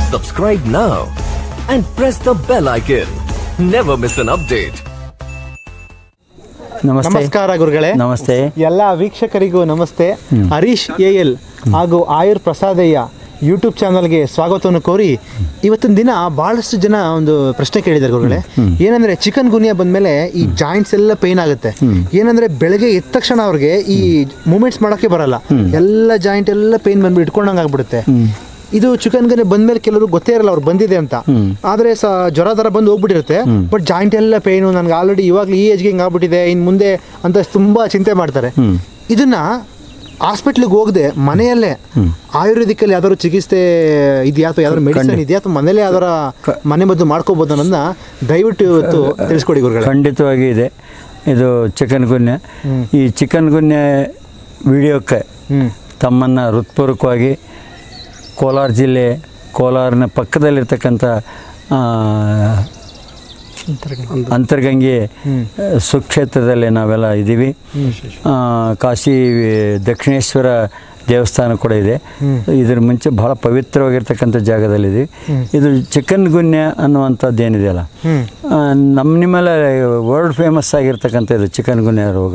Subscribe now and press the bell icon. Never miss an update. ನಮಸ್ಕಾರ ಗುರುಗಳೇ. ನಮಸ್ತೆ. ಎಲ್ಲ ವೀಕ್ಷಕರಿಗೂ ನಮಸ್ತೆ. ಹರೀಶ್ AL ಹಾಗೂ ಆಯುರ್ ಪ್ರಸಾದಯ್ಯ ಯೂಟ್ಯೂಬ್ ಚಾನಲ್ಗೆ ಸ್ವಾಗತವನ್ನು ಕೋರಿ ಇವತ್ತಿನ ದಿನ ಭಾಳಷ್ಟು ಜನ ಒಂದು ಪ್ರಶ್ನೆ ಕೇಳಿದ್ದಾರೆ ಗುರುಗಳೇ. ಏನಂದರೆ ಚಿಕನ್ ಗುನ್ಯಾ ಬಂದಮೇಲೆ ಈ ಜಾಯಿಂಟ್ಸ್ ಎಲ್ಲ ಪೇನ್ ಆಗುತ್ತೆ. ಏನಂದರೆ ಬೆಳಗ್ಗೆ ಎದ್ದ ತಕ್ಷಣ ಅವ್ರಿಗೆ ಈ ಮೂಮೆಂಟ್ಸ್ ಮಾಡೋಕ್ಕೆ ಬರಲ್ಲ, ಎಲ್ಲ ಜಾಯಿಂಟ್ ಎಲ್ಲ ಪೇನ್ ಬಂದ್ಬಿಟ್ಟು ಇಟ್ಕೊಂಡಂಗೆ ಆಗ್ಬಿಡುತ್ತೆ. ಇದು ಚಿಕನ್ ಗುನ್ಯಾ ಬಂದ್ಮೇಲೆ ಕೆಲವರು ಗೊತ್ತೇ ಇರಲ್ಲ ಅವ್ರು ಬಂದಿದೆ ಅಂತ, ಆದರೆ ಜ್ವರ ಥರ ಬಂದು ಹೋಗ್ಬಿಟ್ಟಿರುತ್ತೆ. ಬಟ್ ಜಾಯಿಂಟ್ ಎಲ್ಲ ಪೇನು, ನನಗೆ ಆಲ್ರೆಡಿ ಇವಾಗಲೂ ಈ ಏಜ್ಗೆ ಹಿಂಗೆ ಆಗ್ಬಿಟ್ಟಿದೆ, ಇನ್ನು ಮುಂದೆ ಅಂತ ತುಂಬ ಚಿಂತೆ ಮಾಡ್ತಾರೆ. ಇದನ್ನ ಹಾಸ್ಪಿಟ್ಲಿಗೆ ಹೋಗದೆ ಮನೆಯಲ್ಲೇ ಆಯುರ್ವೇದಿಕಲ್ಲಿ ಯಾವ್ದಾದ್ರು ಚಿಕಿತ್ಸೆ ಇದೆಯಾ ಅಥವಾ ಯಾವ್ದಾದ್ರು ಮೆಡಿಸಿನ್ ಇದೆಯಾ ಅಥವಾ ಮನೇಲೆ ಯಾವ್ದಾರ ಮನೆ ಮದ್ದು ಮಾಡ್ಕೋಬೋದು ಅನ್ನೋದನ್ನ ದಯವಿಟ್ಟು ಇವತ್ತು ತಿಳಿಸ್ಕೊಡಿ ಗುರುಗಳೇ. ಖಂಡಿತವಾಗಿ ಇದೆ ಇದು ಚಿಕನ್ ಗುನ್ಯಾ. ಈ ಚಿಕನ್ ಗುನ್ಯಾ ವಿಡಿಯೋಕ್ಕೆ ತಮ್ಮನ್ನು ಹೃತ್ಪೂರ್ವಕವಾಗಿ ಕೋಲಾರ ಜಿಲ್ಲೆ, ಕೋಲಾರನ ಪಕ್ಕದಲ್ಲಿರ್ತಕ್ಕಂಥ ಅಂತರ್ಗಂಗೆ ಸುಕ್ಷೇತ್ರದಲ್ಲಿ ನಾವೆಲ್ಲ ಇದ್ದೀವಿ. ಕಾಶಿ ದಕ್ಷಿಣೇಶ್ವರ ದೇವಸ್ಥಾನ ಕೂಡ ಇದೆ. ಇದರ ಮುಂಚೆ ಬಹಳ ಪವಿತ್ರವಾಗಿರ್ತಕ್ಕಂಥ ಜಾಗದಲ್ಲಿದೆ. ಇದು ಚಿಕನ್ ಗುನ್ಯಾ ಅನ್ನುವಂಥದ್ದು ಏನಿದೆಯಲ್ಲ, ನಿಮ್ಮಲ್ಲಿ ವರ್ಲ್ಡ್ ಫೇಮಸ್ ಆಗಿರ್ತಕ್ಕಂಥ ಇದು ಚಿಕನ್ ಗುನ್ಯಾ ರೋಗ.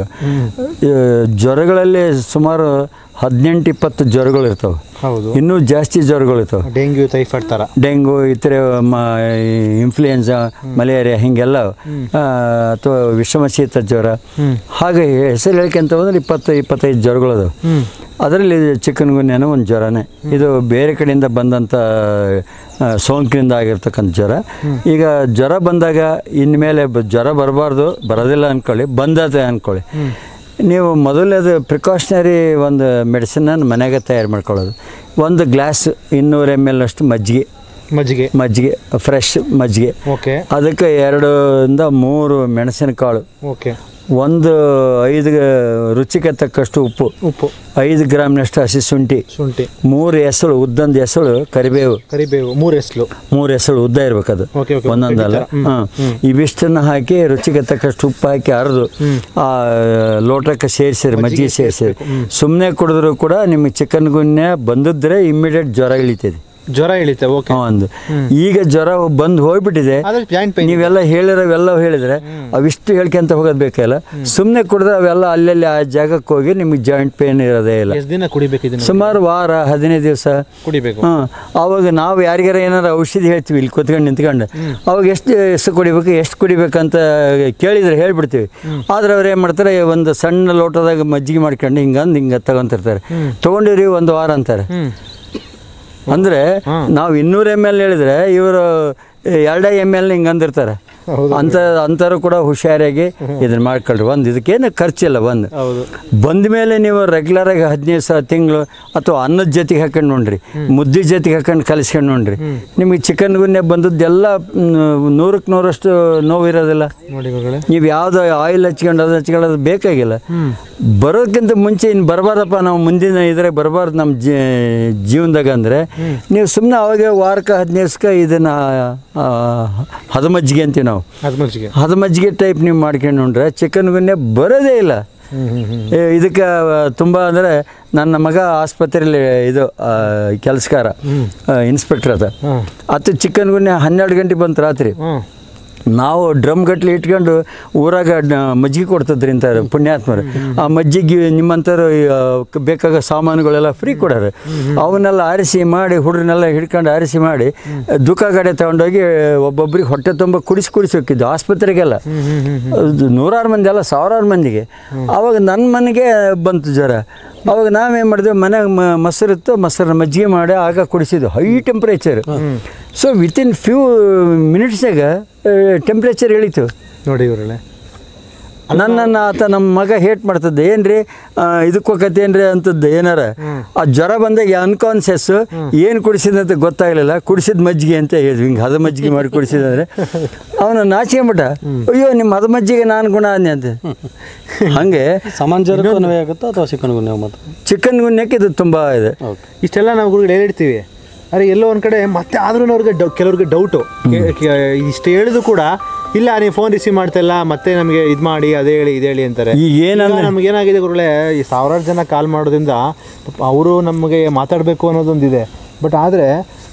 ಜ್ವರಗಳಲ್ಲಿ ಸುಮಾರು 18-20 ಜ್ವರಗಳು ಇರ್ತವೆ. ಇನ್ನೂ ಜಾಸ್ತಿ ಜ್ವರಗಳು ಇರ್ತವೆ. ಡೆಂಗ್ಯೂ, ಟೈಫಾಯ್ಡ್ ಥರ, ಡೆಂಗು, ಇತರೆ ಇನ್ಫ್ಲೂಯೆನ್ಸಾ, ಮಲೇರಿಯಾ ಹೀಗೆಲ್ಲ, ಅಥವಾ ವಿಷಮಶೀತ ಜ್ವರ, ಹಾಗೆ ಹೆಸರು ಹೇಳ್ಕೊಂತ ಹೋದ್ರೆ 20-25 ಜ್ವರಗಳದು. ಅದರಲ್ಲಿ ಚಿಕನ್ ಗುನ್ಯಾನು ಒಂದು ಜ್ವರನೇ. ಇದು ಬೇರೆ ಕಡೆಯಿಂದ ಬಂದಂಥ ಸೋಂಕಿನಿಂದ ಆಗಿರ್ತಕ್ಕಂಥ ಜ್ವರ. ಈಗ ಜ್ವರ ಬಂದಾಗ ಇನ್ಮೇಲೆ ಜ್ವರ ಬರಬಾರ್ದು, ಬರೋದಿಲ್ಲ ಅಂದ್ಕೊಳ್ಳಿ, ಬಂದದೆ ಅಂದ್ಕೊಳ್ಳಿ, ನೀವು ಮೊದಲನೇದು ಪ್ರಿಕಾಷನರಿ ಒಂದು ಮೆಡಿಸಿನನ್ನು ಮನೆಗೆ ತಯಾರು ಮಾಡ್ಕೊಳ್ಳೋದು. ಒಂದು ಗ್ಲಾಸ್ 200 ml ಅಷ್ಟು ಮಜ್ಜಿಗೆ ಫ್ರೆಶ್ ಮಜ್ಜಿಗೆ. ಅದಕ್ಕೆ 2-3 ಮೆಣಸಿನಕಾಳು, ಒಂದು 5 ರುಚಿಗೆ ತಕ್ಕಷ್ಟು ಉಪ್ಪು, 5 ಗ್ರಾಮ್ನಷ್ಟು ಹಸಿ ಶುಂಠಿ, 3 ಎಸಳು, ಉದ್ದಂದು ಎಸಳು ಕರಿಬೇವು, 3 ಎಸಳು ಉದ್ದ ಇರಬೇಕದು, ಒಂದೊಂದಲ್ಲ. ಇವಿಷ್ಟನ್ನು ಹಾಕಿ ರುಚಿಗೆ ತಕ್ಕಷ್ಟು ಉಪ್ಪು ಹಾಕಿ ಅರೆದು ಆ ಲೋಟಕ್ಕೆ ಸೇರಿಸಿರಿ, ಮಜ್ಜಿಗೆ ಸೇರಿಸಿರಿ. ಸುಮ್ಮನೆ ಕುಡಿದ್ರೂ ಕೂಡ ನಿಮಗೆ ಚಿಕನ್ ಗುನ್ಯಾ ಬಂದಿದ್ರೆ ಇಮ್ಮಿಡಿಯೇಟ್ ಜ್ವರ ಇಳಿತೆ. ಒಂದು ಈಗ ಜ್ವರ ಬಂದು ಹೋಗ್ಬಿಟ್ಟಿದೆ, ನೀವೆಲ್ಲ ಹೇಳಿದ್ರೆ ಅವಿಷ್ಟು ಹೇಳ್ಕೊಂತ ಹೋಗೋದು ಬೇಕಲ್ಲ. ಸುಮ್ಮನೆ ಕುಡಿದ್ರೆ ಅವೆಲ್ಲ ಅಲ್ಲೆಲ್ಲಿ ಆ ಜಾಗಕ್ಕೆ ಹೋಗಿ ನಿಮಗೆ ಜಾಯಿಂಟ್ ಪೇನ್ ಇರೋದೇ ಇಲ್ಲ. ಸುಮಾರು ವಾರ 15 ದಿವಸ ಕುಡಿಬೇಕು. ಅವಾಗ ನಾವು ಯಾರಿಗಾರ ಏನಾರು ಔಷಧಿ ಹೇಳ್ತೀವಿ ಇಲ್ಲಿ ಕೂತ್ಕೊಂಡು ನಿಂತ್ಕೊಂಡು, ಅವಾಗ ಎಷ್ಟು ಕುಡಿಬೇಕಂತ ಕೇಳಿದ್ರೆ ಹೇಳ್ಬಿಡ್ತೀವಿ. ಆದ್ರೆ ಅವ್ರು ಏನು ಮಾಡ್ತಾರೆ, ಒಂದು ಸಣ್ಣ ಲೋಟದಾಗ ಮಜ್ಜಿಗೆ ಮಾಡ್ಕೊಂಡು ಹಿಂಗೆ ತಗೊಂತಿರ್ತಾರೆ. ತೊಗೊಂಡಿರಿ 1 ವಾರ ಅಂತಾರೆ. ಅಂದರೆ ನಾವು 200 ml ಹೇಳಿದ್ರೆ ಇವರು 2 ml ಹಿಂಗೆ ಅಂದಿರ್ತಾರೆ. ಅಂಥವ್ರು ಕೂಡ ಹುಷಾರಾಗಿ ಇದನ್ನ ಮಾಡ್ಕೊಳ್ರಿ. ಇದಕ್ಕೇನು ಖರ್ಚಿಲ್ಲ. ಬಂದ ಮೇಲೆ ನೀವು ರೆಗ್ಯುಲರಾಗಿ 15 ತಿಂಗಳು ಅಥವಾ ಅನ್ನದ ಜೊತೆಗೆ ಹಾಕೊಂಡು ನೋಡ್ರಿ, ಮುದ್ದೆ ಜೊತೆಗೆ ಹಾಕೊಂಡು ಕಲಿಸ್ಕೊಂಡು ನೋಡ್ರಿ, ನಿಮಗೆ ಚಿಕನ್ ಗುನ್ಯಾ ಬಂದದ್ದೆಲ್ಲ 100ಕ್ಕೆ 100ರಷ್ಟು ನೋವು ಇರೋದಿಲ್ಲ. ನೀವು ಯಾವುದೋ ಆಯಿಲ್ ಹಚ್ಕೊಳ್ಳೋದು ಬೇಕಾಗಿಲ್ಲ. ಬರೋದಕ್ಕಿಂತ ಮುಂಚೆ ಇನ್ನು ಬರಬಾರ್ದಪ್ಪ, ನಾವು ಮುಂದಿನ ಇದ್ರಾಗ ಬರಬಾರ್ದು ನಮ್ಮ ಜೀವನದಾಗ ಅಂದರೆ ನೀವು ಸುಮ್ಮನೆ ಅವಾಗ ವಾರಕ್ಕೆ 15 ದಿವಸಕ್ಕೆ ಇದನ್ನು ಹದಮಜ್ಜಿಗೆ ಅಂತೀವಿ ನಾವು, ಹದಮಜ್ಜಿಗೆ ಟೈಪ್ ನೀವು ಮಾಡ್ಕೊಂಡು ನೋಡ್ರೆ ಚಿಕನ್ ಗುನ್ಯಾ ಬರೋದೇ ಇಲ್ಲ. ಇದಕ್ಕೆ ತುಂಬ ಅಂದರೆ ನನ್ನ ಮಗ ಆಸ್ಪತ್ರೆಯಲ್ಲಿ ಇದು ಕೆಲಸಗಾರ ಇನ್ಸ್ಪೆಕ್ಟರ್ ಅದು ಚಿಕನ್ ಗುನ್ಯಾ 12 ಗಂಟೆ ಬಂತು ರಾತ್ರಿ. ನಾವು ಡ್ರಮ್ ಗಟ್ಲೆ ಇಟ್ಕೊಂಡು ಊರಾಗ ಮಜ್ಜಿಗೆ ಕೊಡ್ತಿದ್ರಿ ಅಂತಾರೆ ಪುಣ್ಯಾತ್ಮರು. ಆ ಮಜ್ಜಿಗೆ ನಿಮ್ಮಂಥವ್ರು ಬೇಕಾಗೋ ಸಾಮಾನುಗಳೆಲ್ಲ ಫ್ರೀ ಕೊಡೋರು. ಅವನ್ನೆಲ್ಲ ಆರಿಸಿ ಮಾಡಿ, ಹುಡ್ರನ್ನೆಲ್ಲ ಹಿಡ್ಕೊಂಡು ಆರಿಸಿ ಮಾಡಿ ದುಃಖ ಗಾಡಿ ತಗೊಂಡೋಗಿ ಒಬ್ಬೊಬ್ರಿಗೆ ಹೊಟ್ಟೆ ತುಂಬ ಕುಡಿಸಿ ಹೋಗಿದ್ದು ಆಸ್ಪತ್ರೆಗೆಲ್ಲ. 100 ಮಂದಿ ಅಲ್ಲ, 1000 ಮಂದಿಗೆ. ಆವಾಗ ನನ್ನ ಮನೆಗೆ ಬಂತು ಜ್ವರ. ಅವಾಗ ನಾವೇನು ಮಾಡಿದ್ವಿ, ಮನೆಗೆ ಮೊಸರಿತ್ತು, ಮೊಸರನ್ನ ಮಜ್ಜಿಗೆ ಮಾಡಿ ಆಗ ಕುಡಿಸಿದ್ವಿ. High temperature. So within few ಮಿನಿಟ್ಸಾಗ ಟೆಂಪ್ರೇಚರ್ ಇಳೀತು ನೋಡಿ ಇವರೇ. ನನ್ನನ್ನು ಆತ ನಮ್ಮ ಮಗ ಹೇಟ್ ಮಾಡ್ತದ್ದೆ, ಏನ್ರಿ ಇದಕ್ಕೆ ಹೋಗತ್ತೇನ್ರಿ ಅಂತದ್ದು. ಏನಾರ ಆ ಜ್ವರ ಬಂದಾಗ ಅನ್ಕಾನ್ಸಿಯಸ್ ಏನು ಕುಡಿಸಿದಂತ ಗೊತ್ತಾಗಲಿಲ್ಲ. ಕುಡಿಸಿದ ಮಜ್ಜಿಗೆ ಅಂತ ಹೇಳಿದ್ವಿ, ಹಿಂಗೆ ಹದ ಮಜ್ಜಿಗೆ ಮಾಡಿ ಕುಡಿಸಿದಂದ್ರೆ ಅವನು ನಾಚಿಕೆಂಬಿಟ್ಟ, ಅಯ್ಯೋ ನಿಮ್ಮ ಹದ ಮಜ್ಜಿಗೆ ನಾನು ಗುಣ ಅಂದೆ ಅಂತ. ಹಾಗೆ ಆಗುತ್ತಾ ಅಥವಾ ಚಿಕನ್ ಗುನ್ಯಕ್ಕೆ ಇದು ತುಂಬ ಇದೆ. ಇಷ್ಟೆಲ್ಲ ನಾವು ಗುರುಗಳು ಹೇಳಿರ್ತೀವಿ, ಅರೆ ಎಲ್ಲೋ ಒಂದು ಕಡೆ ಮತ್ತೆ ಆದ್ರೂ ಅವ್ರಿಗೆ ಕೆಲವ್ರಿಗೆ ಡೌಟು. ಇಷ್ಟು ಹೇಳಿದ್ರು ಕೂಡ ಇಲ್ಲ ನೀವು ಫೋನ್ ರಿಸೀವ್ ಮಾಡ್ತಾಯಿಲ್ಲ, ಮತ್ತೆ ನಮಗೆ ಇದು ಮಾಡಿ ಅದೇ ಹೇಳಿ ಇದು ಹೇಳಿ ಅಂತಾರೆ. ನಮ್ಗೆ ಏನಾಗಿದೆ ಗುರುಗಳೇ, ಈ 1000 ಜನ ಕಾಲ್ ಮಾಡೋದ್ರಿಂದ ಅವರು ನಮಗೆ ಮಾತಾಡಬೇಕು ಅನ್ನೋದೊಂದಿದೆ. ಬಟ್ ಆದರೆ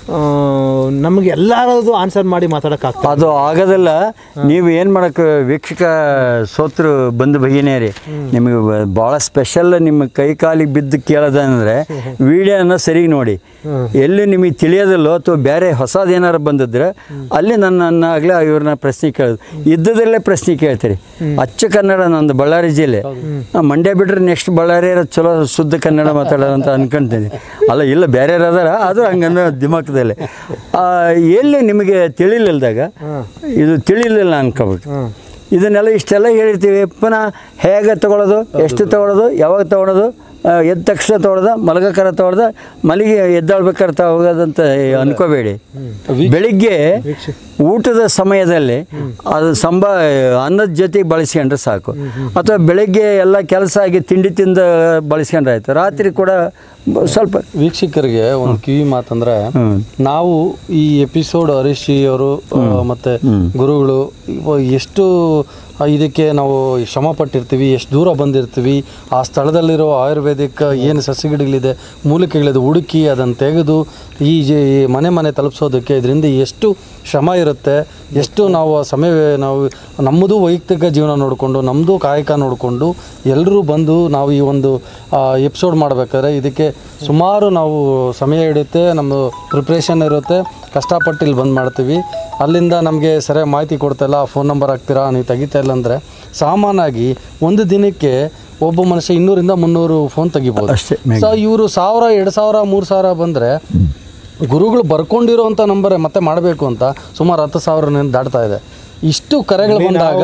ನಮಗೆ ಎಲ್ಲರದು ಆನ್ಸರ್ ಮಾಡಿ ಮಾತಾಡೋಕ್ಕಾಗ್ತದೆ. ಅದು ಆಗೋದಿಲ್ಲ. ನೀವು ಏನು ಮಾಡೋಕ್ಕೆ ವೀಕ್ಷಕ ಸೋತರು ಬಂದು ಭಗಿನೇರಿ ನಿಮಗೆ ಭಾಳ ಸ್ಪೆಷಲ್. ನಿಮ್ಮ ಕೈ ಕಾಲಿಗೆ ಬಿದ್ದು ಕೇಳೋದಂದರೆ ವಿಡಿಯೋನ ಸರಿಗೆ ನೋಡಿ. ಎಲ್ಲಿ ನಿಮಗೆ ತಿಳಿಯೋದಿಲ್ಲೋ ಅಥವಾ ಬೇರೆ ಹೊಸದೇನಾರು ಬಂದಿದ್ರೆ ಅಲ್ಲಿ ನನ್ನನ್ನಾಗಲೇ ಇವ್ರನ್ನ ಪ್ರಶ್ನೆ ಕೇಳೋದು. ಇದ್ದದರಲ್ಲೇ ಪ್ರಶ್ನೆ ಕೇಳ್ತೀರಿ. ಅಚ್ಚ ಕನ್ನಡ ನಂದು ಬಳ್ಳಾರಿ ಜಿಲ್ಲೆ. ಮಂಡ್ಯ ಬಿಟ್ಟರೆ ನೆಕ್ಸ್ಟ್ ಬಳ್ಳಾರಿ ಚಲೋ ಶುದ್ಧ ಕನ್ನಡ ಮಾತಾಡೋದು ಅಂತ ಅನ್ಕೊಂತೀನಿ. ಅಲ್ಲ, ಇಲ್ಲ ಬೇರೆ ಅದಾರ, ಅದು ಹಂಗನ್ನೋ ದಿಮಾಕದಲ್ಲಿ ಎಲ್ಲಿ ನಿಮಗೆ ತಿಳಿಲಿಲ್ದಾಗ ಇದು ತಿಳಿಲಿಲ್ಲ ಅನ್ಕೋಬೇಕು. ಇದನ್ನೆಲ್ಲ ಇಷ್ಟೆಲ್ಲ ಹೇಳಿರ್ತೀವಿ. ಪುನಃ ಹೇಗೆ ತೊಗೊಳೋದು, ಎಷ್ಟು ತೊಗೊಳೋದು, ಯಾವಾಗ ತೊಗೊಳೋದು, ಎದ್ದ ತಕ್ಷಣ ತೊಗೊಳ್ದ, ಮಲಗಕರ ತೊಗೊಳ್ದ, ಮಲಗಿ ಎದ್ದಾಳ್ಬೇಕಾರೆ ಹೋಗೋದಂತ ಅನ್ಕೋಬೇಡಿ. ಬೆಳಿಗ್ಗೆ ಊಟದ ಸಮಯದಲ್ಲಿ ಅದು ಅನ್ನದ ಜೊತೆಗೆ ಬಳಸ್ಕೊಂಡ್ರೆ ಸಾಕು. ಅಥವಾ ಬೆಳಗ್ಗೆ ಎಲ್ಲ ಕೆಲಸ ಆಗಿ ತಿಂಡಿ ತಿಂದು ಬಳಸ್ಕೊಂಡ್ರೆ ಆಯಿತು. ರಾತ್ರಿ ಕೂಡ ಸ್ವಲ್ಪ ವೀಕ್ಷಕರಿಗೆ ಒಂದು ಕಿವಿ ಮಾತಂದ್ರೆ, ನಾವು ಈ ಎಪಿಸೋಡ್ ಹರೀಶ್ ಅವರು ಮತ್ತು ಗುರುಗಳು ಎಷ್ಟು ಇದಕ್ಕೆ ನಾವು ಶ್ರಮ ಪಟ್ಟಿರ್ತೀವಿ, ಎಷ್ಟು ದೂರ ಬಂದಿರ್ತೀವಿ, ಆ ಸ್ಥಳದಲ್ಲಿರೋ ಆಯುರ್ವೇದಿಕ್ ಏನು ಸಸ್ಯಗಿಡಗಳಿದೆ, ಮೂಲಿಕೆಗಳಿದೆ, ಹುಡುಕಿ ಅದನ್ನು ತೆಗೆದು ಈ ಮನೆ ತಲುಪಿಸೋದಕ್ಕೆ ಇದರಿಂದ ಎಷ್ಟು ಶ್ರಮ ಇರುತ್ತೆ, ಎಷ್ಟು ನಾವು ನಾವು ನಮ್ಮದು ವೈಯಕ್ತಿಕ ಜೀವನ ನೋಡಿಕೊಂಡು, ನಮ್ಮದು ಕಾಯಕ ನೋಡಿಕೊಂಡು ಎಲ್ಲರೂ ಬಂದು ನಾವು ಈ ಒಂದು ಎಪಿಸೋಡ್ ಮಾಡಬೇಕಾದ್ರೆ ಇದಕ್ಕೆ ಸುಮಾರು ನಾವು ಸಮಯ ಹಿಡಿಯುತ್ತೆ, ನಮ್ಮ ಪ್ರಿಪ್ರೇಷನ್ ಇರುತ್ತೆ. ಕಷ್ಟಪಟ್ಟು ಇಲ್ಲಿ ಬಂದು ಮಾಡ್ತೀವಿ. ಅಲ್ಲಿಂದ ನಮಗೆ ಸರಿಯಾಗಿ ಮಾಹಿತಿ ಕೊಡ್ತಾಯಿಲ್ಲ, ಫೋನ್ ನಂಬರ್ ಹಾಕ್ತೀರಾ, ನೀವು ತೆಗಿತಾ ಇಲ್ಲ ಅಂದರೆ ಸಾಮಾನ್ಯವಾಗಿ ಒಂದು ದಿನಕ್ಕೆ ಒಬ್ಬ ಮನುಷ್ಯ 200 ಇಂದ 300 ಫೋನ್ ತೆಗಿಬೋದು. ಸೊ ಇವರು 1000, 2000, 3000 ಬಂದರೆ ಗುರುಗಳು ಬರ್ಕೊಂಡಿರೋವಂಥ ನಂಬರೇ ಮತ್ತೆ ಮಾಡಬೇಕು ಅಂತ ಸುಮಾರು 10,000 ದಾಟ್ತಾ ಇದೆ. ಇಷ್ಟು ಕರೆಗಳು ಬಂದಾಗ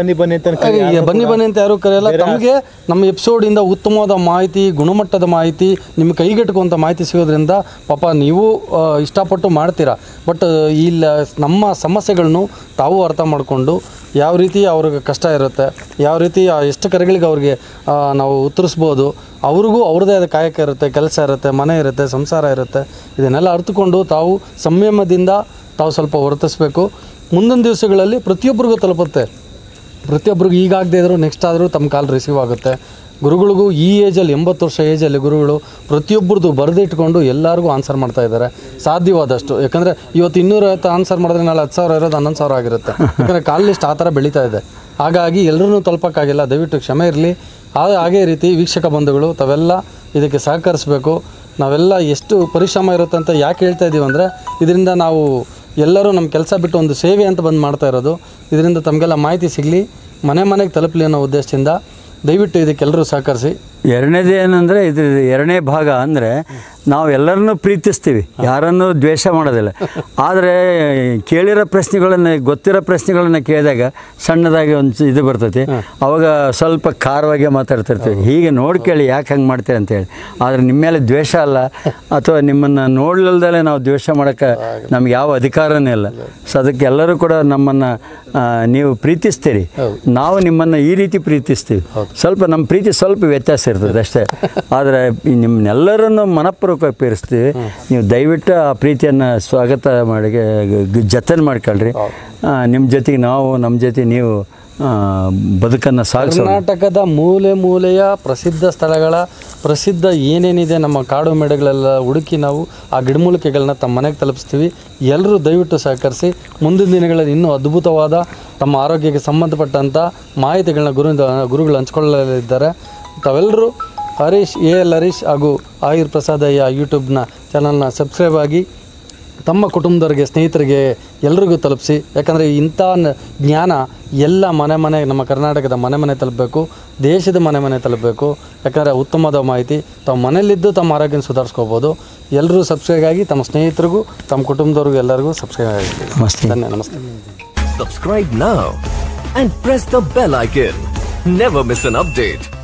ಬನ್ನಿ ಅಂತ ಯಾರು ಕರೆಯಲ್ಲ. ತಮಗೆ ನಮ್ಮ ಎಪಿಸೋಡಿಂದ ಉತ್ತಮವಾದ ಮಾಹಿತಿ, ಗುಣಮಟ್ಟದ ಮಾಹಿತಿ, ನಿಮ್ಮ ಕೈಗೆಟುಕುವಂಥ ಮಾಹಿತಿ ಸಿಗೋದ್ರಿಂದ ಪಾಪ ನೀವು ಇಷ್ಟಪಟ್ಟು ಮಾಡ್ತೀರಾ. ಬಟ್ ಇಲ್ಲ, ನಮ್ಮ ಸಮಸ್ಯೆಗಳನ್ನು ತಾವು ಅರ್ಥ ಮಾಡಿಕೊಂಡು ಯಾವ ರೀತಿ ಅವ್ರಿಗೆ ಕಷ್ಟ ಇರುತ್ತೆ, ಯಾವ ರೀತಿ ಎಷ್ಟು ಕರೆಗಳಿಗೆ ಅವ್ರಿಗೆ ನಾವು ಉತ್ತರಿಸ್ಬೋದು, ಅವ್ರಿಗೂ ಅವ್ರದ್ದೇ ಆದ ಕಾಯಕ ಇರುತ್ತೆ, ಕೆಲಸ ಇರುತ್ತೆ, ಮನೆ ಇರುತ್ತೆ, ಸಂಸಾರ ಇರುತ್ತೆ. ಇದನ್ನೆಲ್ಲ ಅರ್ಥಕೊಂಡು ತಾವು ಸಂಯಮದಿಂದ ತಾವು ಸ್ವಲ್ಪ ವರ್ತಿಸ್ಬೇಕು. ಮುಂದಿನ ದಿವಸಗಳಲ್ಲಿ ಪ್ರತಿಯೊಬ್ಬರಿಗೂ ತಲುಪುತ್ತೆ. ಪ್ರತಿಯೊಬ್ಬರಿಗೂ ಈಗಾಗದೇ ಇದ್ದರೂ ನೆಕ್ಸ್ಟ್ ಆದರೂ ತಮ್ಮ ಕಾಲ್ ರಿಸೀವ್ ಆಗುತ್ತೆ. ಗುರುಗಳಿಗೂ ಈ ಏಜಲ್ಲಿ 80 ವರ್ಷ ಏಜಲ್ಲಿ ಗುರುಗಳು ಪ್ರತಿಯೊಬ್ಬರದ್ದು ಬರೆದಿಟ್ಕೊಂಡು ಎಲ್ಲರಿಗೂ ಆನ್ಸರ್ ಮಾಡ್ತಾ ಇದ್ದಾರೆ ಸಾಧ್ಯವಾದಷ್ಟು. ಯಾಕಂದರೆ ಇವತ್ತು 250 ಆನ್ಸರ್ ಮಾಡಿದ್ರೆ ನಾಳೆ 10,000 ಇರೋದು 11,000 ಆಗಿರುತ್ತೆ. ಯಾಕಂದರೆ ಕಾಲ್ ಲಿಸ್ಟ್ ಆ ಥರ ಬೆಳೀತಾ ಇದೆ. ಹಾಗಾಗಿ ಎಲ್ಲರೂ ತಲುಪೋಕ್ಕಾಗಿಲ್ಲ, ದಯವಿಟ್ಟು ಕ್ಷಮೆ ಇರಲಿ. ಹಾಗೇ ರೀತಿ ವೀಕ್ಷಕ ಬಂಧುಗಳು ತಾವೆಲ್ಲ ಇದಕ್ಕೆ ಸಹಕರಿಸಬೇಕು. ನಾವೆಲ್ಲ ಎಷ್ಟು ಪರಿಶ್ರಮ ಇರುತ್ತೆ ಅಂತ ಯಾಕೆ ಹೇಳ್ತಾ ಇದ್ದೀವಿ ಅಂದರೆ, ಇದರಿಂದ ನಾವು ಎಲ್ಲರೂ ನಮ್ಮ ಕೆಲಸ ಬಿಟ್ಟು ಒಂದು ಸೇವೆ ಅಂತ ಬಂದು ಮಾಡ್ತಾ ಇರೋದು. ಇದರಿಂದ ತಮಗೆಲ್ಲ ಮಾಹಿತಿ ಸಿಗಲಿ, ಮನೆಗೆ ತಲುಪಲಿ ಅನ್ನೋ ಉದ್ದೇಶದಿಂದ ದಯವಿಟ್ಟು ಇದಕ್ಕೆಲ್ಲರೂ ಸಹಕರಿಸಿ. ಎರಡನೇದು ಏನಂದರೆ, ಇದ್ರ ಎರಡನೇ ಭಾಗ ಅಂದರೆ ನಾವು ಎಲ್ಲರನ್ನೂ ಪ್ರೀತಿಸ್ತೀವಿ, ಯಾರನ್ನೂ ದ್ವೇಷ ಮಾಡೋದಿಲ್ಲ. ಆದರೆ ಕೇಳಿರೋ ಪ್ರಶ್ನೆಗಳನ್ನು, ಗೊತ್ತಿರೋ ಪ್ರಶ್ನೆಗಳನ್ನು ಕೇಳಿದಾಗ ಸಣ್ಣದಾಗಿ ಒಂದು ಇದು ಬರ್ತೈತಿ. ಅವಾಗ ಸ್ವಲ್ಪ ಖಾರವಾಗಿ ಮಾತಾಡ್ತಿರ್ತೀವಿ. ಹೀಗೆ ನೋಡಿ ಕೇಳಿ ಯಾಕೆ ಹಂಗೆ ಮಾಡ್ತೀರಿ ಅಂತೇಳಿ. ಆದರೆ ನಿಮ್ಮ ಮೇಲೆ ದ್ವೇಷ ಅಲ್ಲ, ಅಥವಾ ನಿಮ್ಮನ್ನು ನೋಡ್ಲಲ್ದಲೇ ನಾವು ದ್ವೇಷ ಮಾಡೋಕ್ಕೆ ನಮ್ಗೆ ಯಾವ ಅಧಿಕಾರನೇ ಇಲ್ಲ. ಸೊ ಅದಕ್ಕೆ ಎಲ್ಲರೂ ಕೂಡ ನಮ್ಮನ್ನು ನೀವು ಪ್ರೀತಿಸ್ತೀರಿ, ನಾವು ನಿಮ್ಮನ್ನು ಈ ರೀತಿ ಪ್ರೀತಿಸ್ತೀವಿ. ಸ್ವಲ್ಪ ನಮ್ಮ ಪ್ರೀತಿ ಸ್ವಲ್ಪ ವ್ಯತ್ಯಾಸ ಇರ್ತದೆ ಅಷ್ಟೇ. ಆದರೆ ನಿಮ್ಮನ್ನೆಲ್ಲರನ್ನು ಮನಪೂರ್ವಕವಾಗಿ ಪೇರಿಸ್ತೀವಿ. ನೀವು ದಯವಿಟ್ಟು ಆ ಪ್ರೀತಿಯನ್ನು ಸ್ವಾಗತ ಮಾಡಿ ಜತನ ಮಾಡ್ಕೊಳ್ರಿ. ನಿಮ್ಮ ಜೊತೆಗೆ ನಾವು, ನಮ್ಮ ಜೊತೆ ನೀವು ಬದುಕನ್ನು ಸಾಗಿಸೋಣ. ಕರ್ನಾಟಕದ ಮೂಲೆಯ ಪ್ರಸಿದ್ಧ ಸ್ಥಳಗಳ ಪ್ರಸಿದ್ಧ ಏನೇನಿದೆ ನಮ್ಮ ಕಾಡು ಮೇಡುಗಳೆಲ್ಲ ಹುಡುಕಿ ನಾವು ಆ ಗಿಡಮೂಲಿಕೆಗಳನ್ನ ತಮ್ಮ ಮನೆಗೆ ತಲುಪಿಸ್ತೀವಿ. ಎಲ್ಲರೂ ದಯವಿಟ್ಟು ಸಹಕರಿಸಿ. ಮುಂದಿನ ದಿನಗಳಲ್ಲಿ ಇನ್ನೂ ಅದ್ಭುತವಾದ ತಮ್ಮ ಆರೋಗ್ಯಕ್ಕೆ ಸಂಬಂಧಪಟ್ಟಂಥ ಮಾಹಿತಿಗಳನ್ನ ಗುರುಗಳು ಹಂಚ್ಕೊಳ್ಳಲಿದ್ದಾರೆ. ತಾವೆಲ್ಲರೂ ಹರೀಶ್ ಹಾಗೂ ಆಯುರ್ ಪ್ರಸಾದಯ್ಯ ಯೂಟ್ಯೂಬ್ನ ಚಾನಲ್ನ ಸಬ್ಸ್ಕ್ರೈಬ್ ಆಗಿ ತಮ್ಮ ಕುಟುಂಬದವರಿಗೆ, ಸ್ನೇಹಿತರಿಗೆ ಎಲ್ಲರಿಗೂ ತಲುಪಿಸಿ. ಯಾಕಂದರೆ ಇಂಥ ಜ್ಞಾನ ಎಲ್ಲ ಮನೆ ನಮ್ಮ ಕರ್ನಾಟಕದ ಮನೆ ತಲುಪಬೇಕು, ದೇಶದ ಮನೆ ತಲುಪಬೇಕು. ಯಾಕಂದರೆ ಉತ್ತಮವಾದ ಮಾಹಿತಿ ತಾವು ಮನೆಯಲ್ಲಿದ್ದು ತಮ್ಮ ಆರೋಗ್ಯನ ಸುಧಾರಿಸ್ಕೋಬೋದು. ಎಲ್ಲರೂ ಸಬ್ಸ್ಕ್ರೈಬ್ ಆಗಿ ತಮ್ಮ ಸ್ನೇಹಿತರಿಗೂ ತಮ್ಮ ಕುಟುಂಬದವ್ರಿಗೂ ಎಲ್ಲರಿಗೂ ಸಬ್ಸ್ಕ್ರೈಬ್ ಆಗಿ. ನಮಸ್ತೆ. Subscribe now and press the bell icon. Never miss an update.